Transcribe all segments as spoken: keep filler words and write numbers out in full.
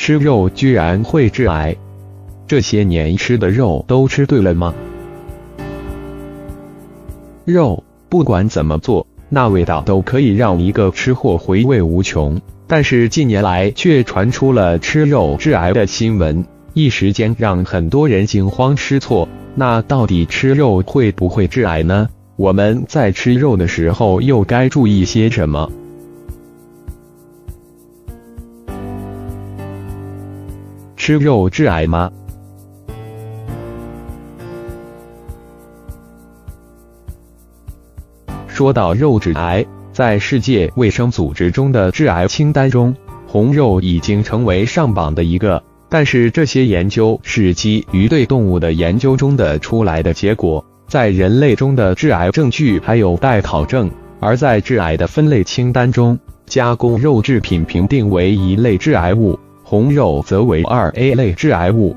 吃肉居然会致癌，这些年吃的肉都吃对了吗？肉不管怎么做，那味道都可以让一个吃货回味无穷，但是近年来却传出了吃肉致癌的新闻，一时间让很多人惊慌失措。那到底吃肉会不会致癌呢？我们在吃肉的时候又该注意些什么？吃肉致癌吗？说到肉致癌，在世界卫生组织中的致癌清单中，红肉已经成为上榜的一个。但是这些研究是基于对动物的研究中的出来的结果，在人类中的致癌证据还有待考证。而在致癌的分类清单中，加工肉制品评定为一类致癌物，红肉则为二 A 类致癌物。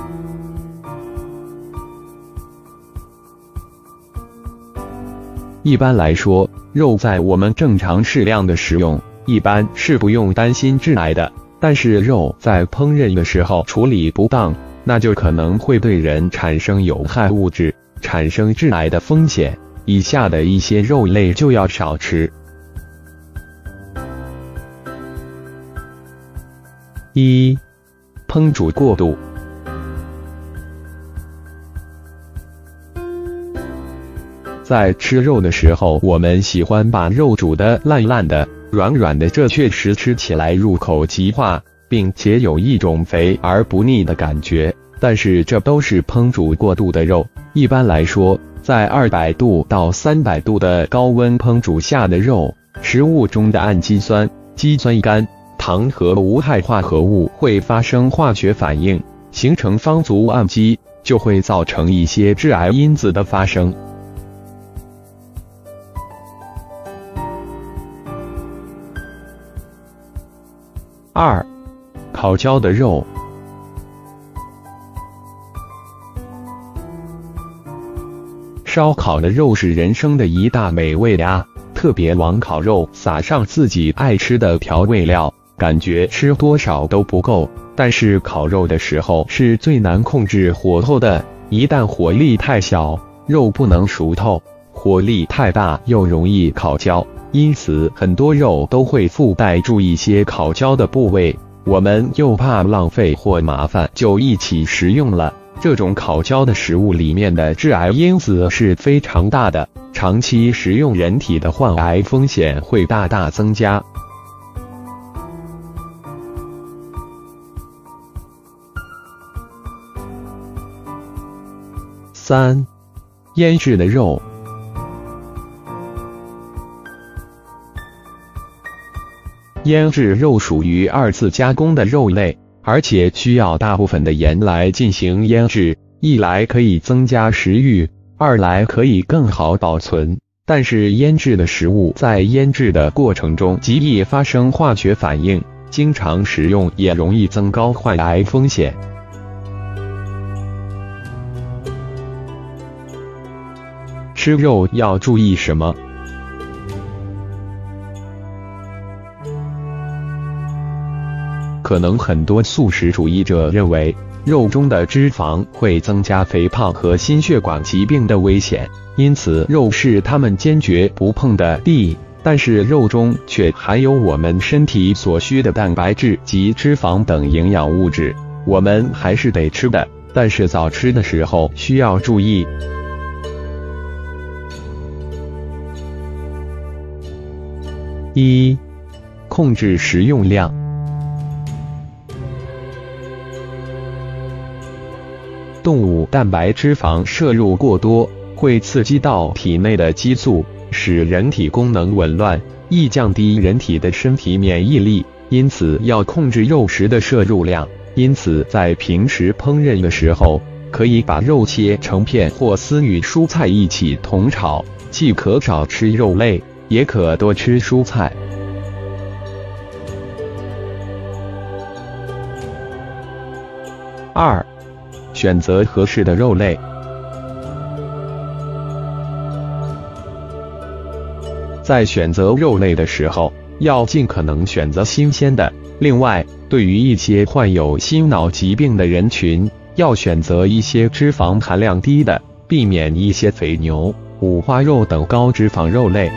一般来说，肉在我们正常适量的食用，一般是不用担心致癌的。但是肉在烹饪的时候处理不当，那就可能会对人产生有害物质，产生致癌的风险。以下的一些肉类就要少吃。一、烹煮过度。在吃肉的时候，我们喜欢把肉煮得烂烂的、软软的，这确实吃起来入口即化，并且有一种肥而不腻的感觉。但是这都是烹煮过度的肉。一般来说，在二百度到三百度的高温烹煮下的肉，食物中的氨基酸、肌酸酐、糖和无害化合物会发生化学反应，形成芳族氨基，就会造成一些致癌因子的发生。二、烤焦的肉。烧烤的肉是人生的一大美味呀，特别往烤肉撒上自己爱吃的调味料，感觉吃多少都不够。但是烤肉的时候是最难控制火候的，一旦火力太小，肉不能熟透；火力太大又容易烤焦。因此很多肉都会附带住一些烤焦的部位，我们又怕浪费或麻烦，就一起食用了。这种烤焦的食物里面的致癌因子是非常大的，长期食用人体的患癌风险会大大增加。三、腌制的肉。腌制肉属于二次加工的肉类，而且需要大部分的盐来进行腌制，一来可以增加食欲，二来可以更好保存。但是腌制的食物在腌制的过程中极易发生化学反应，经常食用也容易增高患癌风险。吃肉要注意什么？可能很多素食主义者认为，肉中的脂肪会增加肥胖和心血管疾病的危险，因此肉是他们坚决不碰的地。但是肉中却含有我们身体所需的蛋白质及脂肪等营养物质，我们还是得吃的，但是早吃的时候需要注意。一、控制食用量。动物蛋白脂肪摄入过多，会刺激到体内的激素，使人体功能紊乱，易降低人体的身体免疫力，因此要控制肉食的摄入量。因此在平时烹饪的时候，可以把肉切成片或丝与蔬菜一起同炒，既可少吃肉类，也可多吃蔬菜。二、选择合适的肉类。在选择肉类的时候，要尽可能选择新鲜的、 另外，对于一些患有心脑疾病的人群，要选择一些脂肪含量低的，避免一些肥牛、五花肉等高脂肪肉类。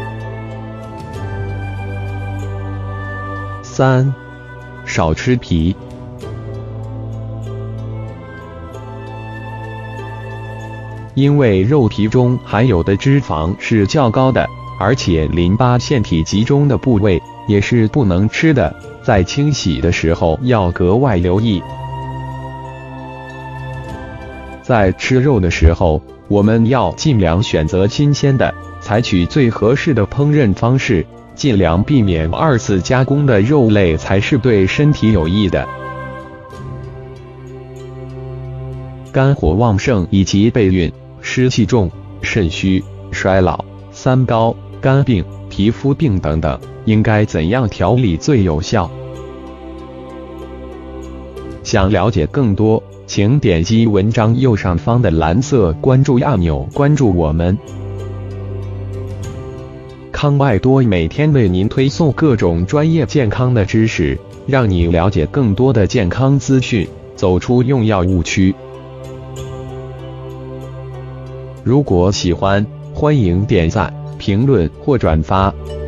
三、少吃皮。因为肉皮中含有的脂肪是较高的，而且淋巴腺体集中的部位也是不能吃的，在清洗的时候要格外留意。在吃肉的时候，我们要尽量选择新鲜的，采取最合适的烹饪方式，尽量避免二次加工的肉类才是对身体有益的。肝火旺盛以及备孕、湿气重、肾虚、衰老、三高、肝病、皮肤病等等，应该怎样调理最有效？想了解更多，请点击文章右上方的蓝色关注按钮，关注我们。康外多每天为您推送各种专业健康的知识，让你了解更多的健康资讯，走出用药误区。如果喜欢，欢迎点赞、评论或转发。